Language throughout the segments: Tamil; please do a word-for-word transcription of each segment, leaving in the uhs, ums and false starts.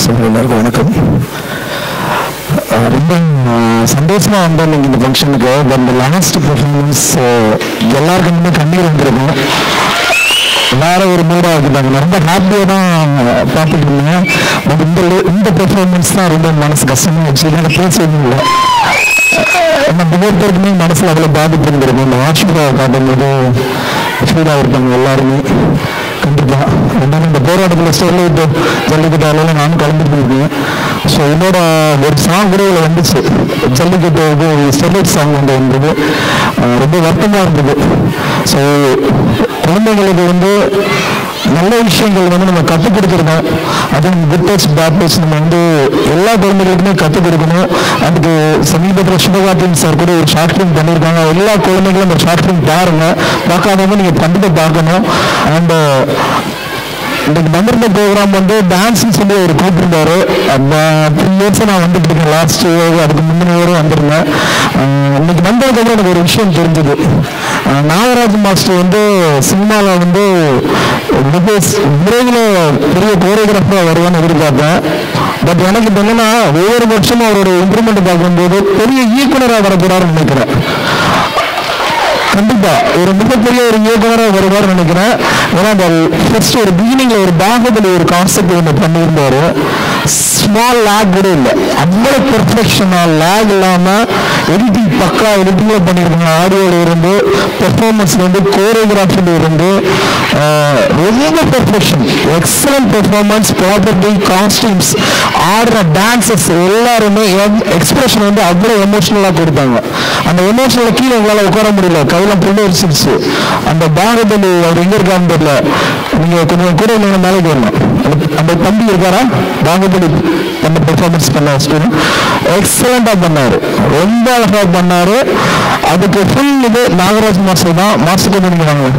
எல்லாருக்கும் வணக்கம். ரொம்ப சந்தோஷமா வந்தேன் நீங்கள் இந்த ஃபங்க்ஷனுக்கு. இந்த லாஸ்ட் பர்ஃபார்மன்ஸ் எல்லாருக்குமே கண்ணீர் வந்துருக்கும், வேற ஒரு மூடாக இருக்குதாங்க. ரொம்ப ஹாப்பியாக தான் பார்த்துட்டு இருந்தேன். பட் இந்த இந்த பெர்ஃபார்மன்ஸ் தான் ரொம்ப மனசு கஷ்டமாக வச்சு எனக்கு பேசவும் இல்லை. நம்ம ஒவ்வொருத்தருக்குமே மனசில் அவ்வளோ பாதிப்பு இருந்திருக்கும். இந்த வாட்ச்மேனை காட்டும்போது ஃபீலாக இருப்பாங்க எல்லாருமே. கண்டிப்பாக ரெண்டாவது இந்த போராட்டத்தில் ஸ்டெர்லைட்டு ஜல்லிக்கட்டு அளவில் நானும் கலந்துட்டு இருக்கேன். ஸோ என்னோட ஒரு சாங் கூட இதில் வந்துச்சு, ஜல்லிக்கட்டு இது ஸ்டெர்லைட் சாங் வந்து வந்தது. ரொம்ப வருத்தமாக இருந்தது. ஸோ குழந்தைங்களுக்கு வந்து நல்ல விஷயங்கள் வந்து நம்ம கற்றுக் கொடுத்துருக்கோம். அதுவும் குட் டச் பேட் டச் நம்ம வந்து எல்லா குழந்தைகளுக்குமே கற்றுக் கொடுக்கணும். அதுக்கு சமீபத்தில் சிவகார்த்திகேயன் சார் கூட ஒரு ஷார்ட் ஃபிலிம் பண்ணியிருக்காங்க. எல்லா குழந்தைகளும் அந்த ஷார்ட் ஃபிலிம் பாருங்க, பார்க்காதவங்க நீங்கள் கண்டிப்பாக பார்க்கணும். அண்ட் இன்னைக்கு வந்திருந்த ப்ரோக்ராம் வந்து டான்ஸ்ன்னு சொல்லி ஒரு கூப்பிட்டுருந்தாரு. அந்த த்ரீ இயர்ஸை நான் வந்துட்டு இருக்கேன். லாஸ்ட் இயர் அதுக்கு முந்தின இயரும் வந்திருந்தேன். இன்னைக்கு வந்ததுக்கப்புறம் எனக்கு ஒரு விஷயம் தெரிஞ்சது. நாகராஜ் மாஸ்டர் வந்து சினிமாவில் வந்து மிக விரைவில் பெரிய கோரியோகிராஃபராக வருவான்னு எதிர்பார்த்தேன். பட் எனக்கு இப்போ என்னன்னா ஒவ்வொரு வருஷமும் அவரோட இம்ப்ரூவ்மெண்ட் பார்க்கும்போது பெரிய இயக்குனராக வரக்கூடாதுன்னு நினைக்கிறேன். கண்டிப்பா ஒரு மிகப்பெரிய ஒரு இயக்குனராக வருவார் நினைக்கிறேன். ஏன்னா அந்த ஃபர்ஸ்ட் ஒரு பிகினிங்ல ஒரு பாகுபலி ஒரு கான்செப்ட் ஒன்று பண்ணியிருந்தாரு. ஸ்மால் லேக் கூட இல்லை, அவ்வளோ பெர்ஃபெக்ஷனா லேக் இல்லாமல் எடிட்டிங் பக்கா எடிட்டிங்ல பண்ணியிருக்காங்க. ஆடியோல இருந்து பெர்ஃபார்மன்ஸ்ல இருந்து கோரியோகிராஃபில இருந்து ரொம்ப perfection, excellent performance, property, costumes, ஆடுற டான்சஸ் எல்லாருமே எக்ஸ்பிரஷன் வந்து அவ்வளோ எமோஷனலாக கொடுத்தாங்க. அந்த எமோஷனல கீழே எங்களால் உட்கார முடியல, கையில புள்ள வச்சிருச்சு. அந்த பாகுபலி அவர் எங்க இருக்கான்னு தெரியல, நீங்க கொஞ்சம் கூட நீங்க மேலே வரணும். அந்த தம்பி இருக்காரா பாகுபலி அந்த பெர்ஃபார்மன்ஸ் பண்ண ஸ்டூடெண்ட் எக்ஸலண்டா பண்ணாரு, ரொம்ப அழகா பண்ணாரு. அதுக்கு ஃபுல் இது நாகராஜ் மாஸ்டர் தான். மாஸ்டர் கொஞ்சம் நீங்க வாங்க.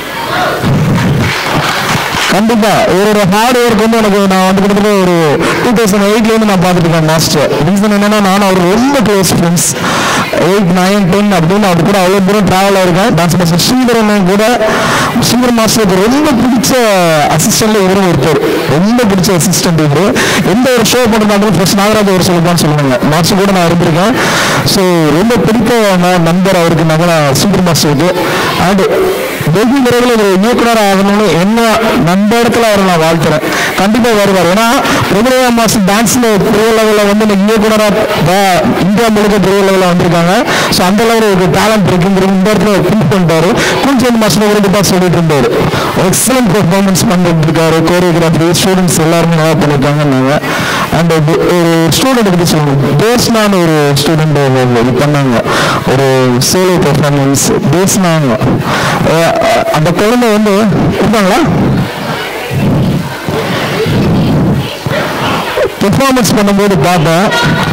கண்டிப்பா இவரோட ஹார்ட் ஒர்க் வந்து எனக்கு நான் வந்து கிட்டத்தட்ட ஒரு டூ தௌசண்ட் எயிட்ல இருந்து நான் பார்த்துட்டு இருக்கேன் மாஸ்டர். ரீசன் என்னன்னா நானும் அவர் ரொம்ப close friends. Eight nine ten அப்படின்னு அவர் கூட அவ்வளோ தூரம் ட்ராவல் ஆயிருக்கேன். டான்ஸ் மாஸ்டர் ஸ்ரீதரன் கூட ஸ்ரீதர் மாஸ்டருக்கு ரொம்ப பிடிச்ச அசிஸ்டன்ட்ல இவரும் ஒருத்தர், ரொம்ப பிடிச்ச அசிஸ்டன்ட் இவரு. எந்த ஒரு ஷோ பண்ணுறாலும் ஃபர்ஸ்ட் நாகராஜ் அவர் சொல்லுவான்னு சொல்லுவாங்க. மாஸ்டர் கூட நான் இருந்திருக்கேன். ஸோ ரொம்ப பிடித்த நண்பர் அவருக்கு நகர ஸ்ரீதர் மாஸ்டருக்கு. அண்ட் வெகு விரைவில் ஒரு இயக்குனர் ஆகணும்னு என்ன நம்ப இடத்துல அவரை நான் வாழ்த்துறேன். கண்டிப்பா வருவார். ஏன்னா பிரபுதேவா மாஸ்டர் டான்ஸ்ல பெரிய லெவலில் வந்து இந்த இயக்குனராக இந்தியா முழுக்க பெரிய லெவலில் வந்திருக்காங்க. ஸோ அந்த லெவலில் ஒரு டேலண்ட் இருக்குங்கிறது இந்த இடத்துல ப்ரூவ் பண்ணிட்டாரு. குஞ்சன் மாஸ்டர் ஒரு தான் சொல்லிட்டு இருந்தாரு, எக்ஸலன்ட் பெர்ஃபார்மன்ஸ் பண்ணிட்டு இருக்காரு. கோரியோகிராஃபி ஸ்டூடெண்ட்ஸ் எல்லாருமே நல்லா பண்ணியிருக்காங்க. அண்ட் ஒரு ஸ்டூடெண்ட் பற்றி சொல்லுங்க, தேஸ்னான்னு ஒரு ஸ்டூடெண்ட் இது பண்ணாங்க, ஒரு சோலோ பெர்ஃபார்மன்ஸ் தேஸ்னாங்க. அந்த குழந்தை வந்து இருக்காங்களா பெர்ஃபார்மன்ஸ் பண்ணும்போது பார்த்தேன்.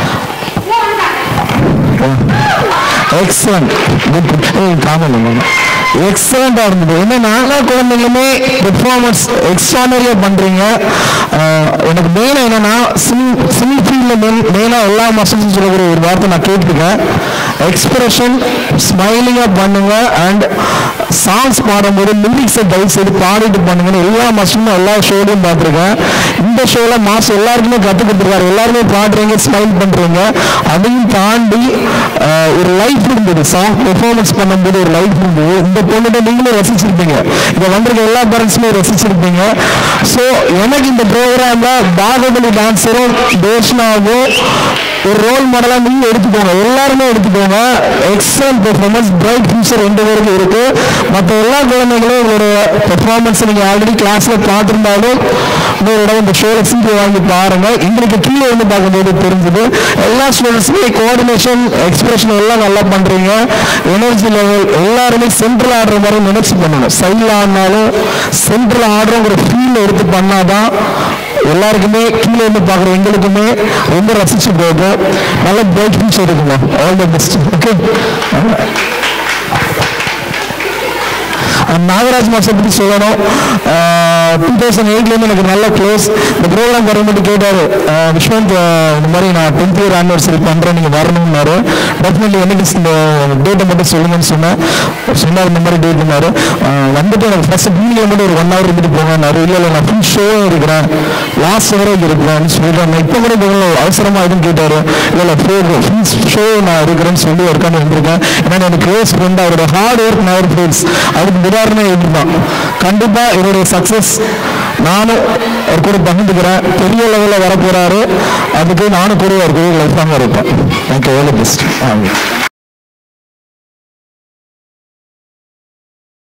எக்ஸலண்ட் காமெடி எக்ஸலண்டா இருந்தது. ஏன்னா நாங்களா குழந்தைங்களுமே பெர்ஃபார்மன்ஸ் எக்ஸ்ட்ரானரியா பண்றீங்க. எனக்கு மெயினா என்னன்னா சினி சினி ஃபீல்ட்ல மெயினா எல்லா மாஸ்டர்ஸும் சொல்லக்கூடிய ஒரு வார்த்தை நான் கேட்டுருக்கேன், எக்ஸ்பிரஷன் ஸ்மைலிங்கா பண்ணுங்க. அண்ட் சாங்ஸ் பாடும்போது லிரிக்ஸை தயவு செய்து பாடிட்டு பண்ணுங்கன்னு எல்லா மாஸ்டரும் எல்லா ஷோலையும் பார்த்துருக்கேன். இந்த ஷோல மாஸ்டர் எல்லாருக்குமே கற்றுக் கொடுத்துருக்காரு. எல்லாருமே பாடுறீங்க, ஸ்மைல் பண்றீங்க. அதையும் தாண்டி ஒரு லைஃப் இருந்தது, சாங் பெர்ஃபார்மன்ஸ் பண்ணும்போது ஒரு லைஃப் இருந்தது. இந்த பொண்ணுகிட்ட நீங்களும் ரசிச்சிருப்பீங்க, இதை வந்திருக்க எல்லா பேரண்ட்ஸுமே ரசிச்சிருப்பீங்க. ஸோ எனக்கு இந்த ப்ரோக்ராம்ல பாகுபலி டான்ஸரும் தேஷ்னாவும் ஒரு ரோல் மாடலா நீங்க எடுத்துக்கோங்க, எல்லாருமே எடுத்துக்கோங்க. எக்ஸலன்ட் பெர்ஃபார்மன்ஸ், பிரைட் ஃபியூச்சர் ரெண்டு பேருக்கு இருக்கு. மற்ற எல்லா குழந்தைங்களும் உங்களோட பெர்ஃபார்மன்ஸ் நீங்க ஆல்ரெடி கிளாஸ்ல பார்த்துருந்தாலும் இன்னொரு இடம் இந்த ஷோல சீட்டு வாங்கி பாருங்க. எங்களுக்கு கீழே வந்து பார்க்கும்போது தெரிஞ்சது எல்லா ஸ்டூடெண்ட்ஸுமே கோஆர்டினேஷன் எக்ஸ்பிரஷன் எல்லாம் நல்லா பண்றீங்க. எனர்ஜி லெவல் எல்லாருமே சென்ட்ரல் ஆடுற மாதிரி நினைச்சு பண்ணணும். சைடில் ஆடினாலும் சென்ட்ரல் ஆடுறோங்கிற ஃபீல் எடுத்து பண்ணாதான் எல்லாருக்குமே கீழே இருந்து பார்க்குற எங்களுக்குமே ரொம்ப ரசிச்சு போகும். நல்ல பிரைட் ஃபியூச்சர் இருக்குங்க. All the best. Okay, Nagaraj master பற்றி சொல்லணும். டூ தௌசண்ட் எயிட்லேருந்து எனக்கு நல்ல க்ளோஸ். இந்த ப்ரோக்ராம் வரும்போது கேட்டார், விஸ்வந்த் இந்த மாதிரி நான் டென்த் இயர் ஆனிவர்சரி பண்ணுறேன், நீங்கள் வரணும்னாரு. டெஃபினெட்லி என்னைக்கு இந்த டேட்டை மட்டும் சொல்லுங்கன்னு சொன்னேன். சொன்னார் இந்த மாதிரி டேட்னாரு. வந்துட்டு எனக்கு ஃபர்ஸ்ட் பீனியில் மட்டும் ஒரு ஒன் ஹவர் இருந்துட்டு போங்கன்னாரு. இல்லை இல்லை நான் ஃபுல் ஷோ இருக்கிறேன், லாஸ்ட் வரை இருக்கிறேன்னு சொல்லிட்டாங்க. இப்போ கூட அவசரமாக எதுவும் கேட்டார், இல்லை ஃபீஸ் ஷோ நான் இருக்கிறேன்னு சொல்லி இருக்கான்னு வந்திருக்கேன். ஏன்னா எனக்கு க்ளோஸ் ஃப்ரெண்ட், அவரோட ஹார்ட் ஒர்க் நவர் ஃபீல்ஸ், அதுக்கு உதாரணம் இதுதான். கண்டிப்பாக என்னுடைய சக்ஸஸ் நானும் அவர் கூட பகிர்ந்துக்கிறேன். பெரிய லெவலில் வர போகிறாரு, அதுக்கு நானும் கூட ஒரு லைஃப் தான் இருப்பேன். Thank you, all the best.